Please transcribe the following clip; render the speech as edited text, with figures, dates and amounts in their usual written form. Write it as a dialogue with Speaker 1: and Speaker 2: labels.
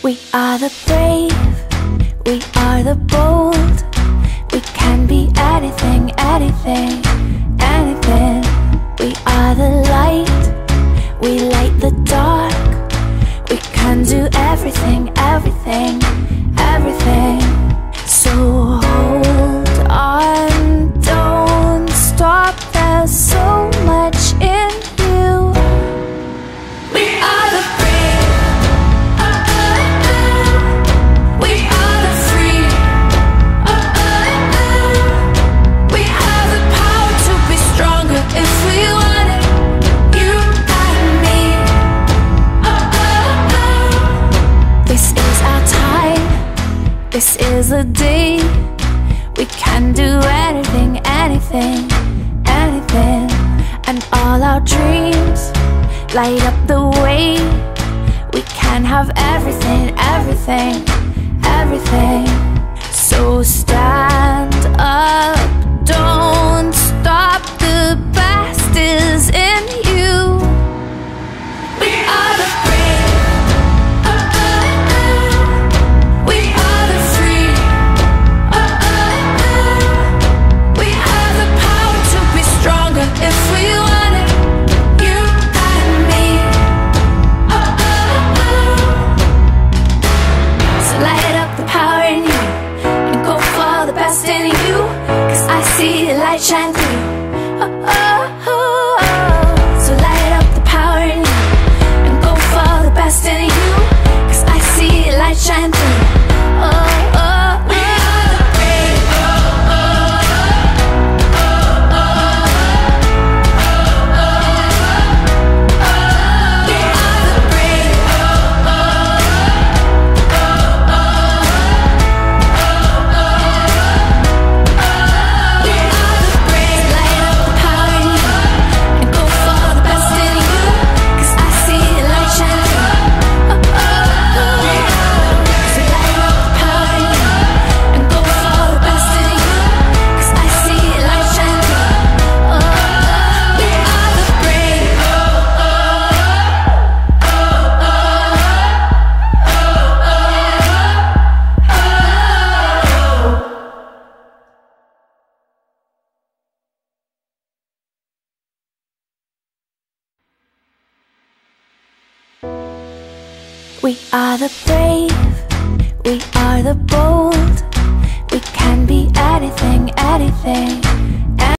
Speaker 1: We are the brave, we are the bold. We can be anything, anything, anything. We are the light, we light the dark. We can do everything, everything, everything. So hold on, don't stop, there's so much in you. We are the brave, we are the free, we have the power to be stronger if we want it, you and me. This is our time, this is the day. We can do anything, anything, anything. And all our dreams light up the way. We can have everything, everything, everything. So stand up, don't stop, the best is in you. We are the brave, we are the free, we have the power to be stronger if we want it, you and me. So light up the power in you and go for the best in you, 'cause I see the light shine through. So light up the power in you and go for the best in you, 'cause I see the light shine through. We are the brave, we are the brave, we are the brave. Light up the power in you and go for the best in you, 'cause I see the light shine through. So light up the power in you and go for the best in you, 'cause I see the light shine through. We are the brave. We are the brave, we are the bold. We can be anything, anything,